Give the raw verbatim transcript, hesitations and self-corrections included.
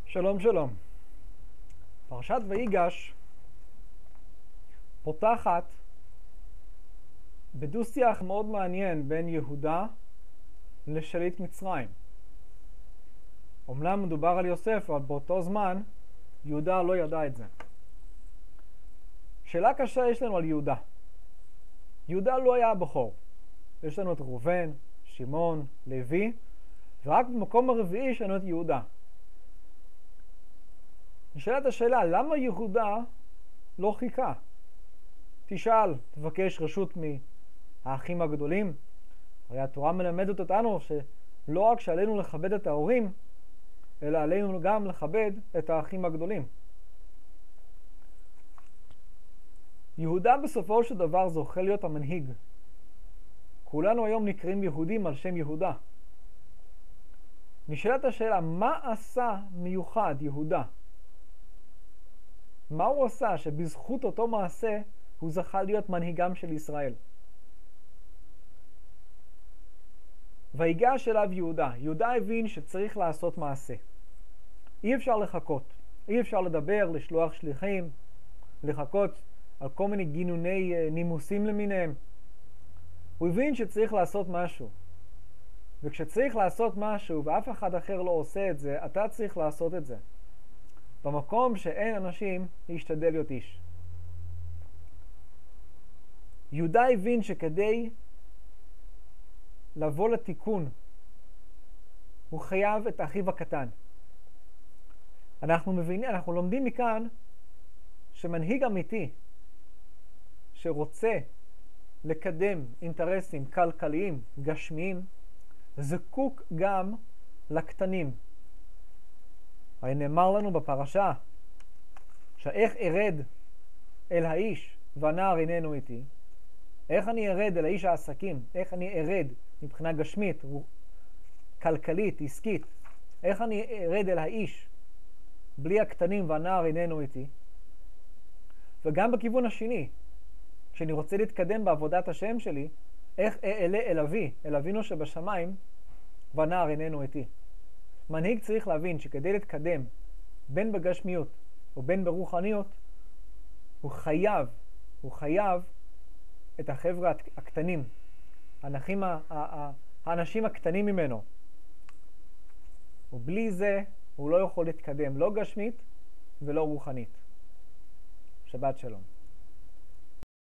שלום שלום. פרשת ויגש פותחת בדו-שיח מאוד מעניין בין יהודה לשליט מצרים. אומנם מדובר על יוסף, אבל באותו זמן יהודה לא ידע את זה. שאלה קשה יש לנו על יהודה. יהודה לא היה הבכור. יש לנו את ראובן, שמעון, לוי, ורק במקום הרביעי יש לנו את יהודה. נשאלת השאלה, למה יהודה לא חיכה? תשאל, תבקש רשות מהאחים הגדולים. הרי התורה מלמדת אותנו שלא רק שעלינו לכבד את ההורים, אלא עלינו גם לכבד את האחים הגדולים. יהודה בסופו של דבר זוכה להיות המנהיג. כולנו היום נקראים יהודים על שם יהודה. נשאלת השאלה, מה עשה מיוחד יהודה? מה הוא עשה שבזכות אותו מעשה הוא זכה להיות מנהיגם של ישראל? ויגש אליו יהודה. יהודה הבין שצריך לעשות מעשה. אי אפשר לחכות. אי אפשר לדבר, לשלוח שליחים, לחכות על כל מיני גינוני נימוסים למיניהם. הוא הבין שצריך לעשות משהו. וכשצריך לעשות משהו ואף אחד אחר לא עושה את זה, אתה צריך לעשות את זה. במקום שאין אנשים, להשתדל להיות איש. יהודה הבין שכדי לבוא לתיקון, הוא חייב את אחיו הקטן. אנחנו מבינים, אנחנו לומדים מכאן שמנהיג אמיתי שרוצה לקדם אינטרסים כלכליים, גשמיים, זקוק גם לקטנים. הרי נאמר לנו בפרשה שאיך ארד אל האיש והנער איננו איתי, איך אני ארד אל האיש העסקים, איך אני ארד מבחינה גשמית, כלכלית, עסקית, איך אני ארד אל האיש בלי הקטנים והנער איננו איתי. וגם בכיוון השני, כשאני רוצה להתקדם בעבודת השם שלי, איך אעלה אל אבי, אל אבינו שבשמיים, והנער איננו איתי. מנהיג צריך להבין שכדי להתקדם בין בגשמיות או בין ברוחניות, הוא חייב, הוא חייב את החבר'ה הקטנים, האנשים, האנשים הקטנים ממנו. ובלי זה הוא לא יכול להתקדם, לא גשמית ולא רוחנית. שבת שלום.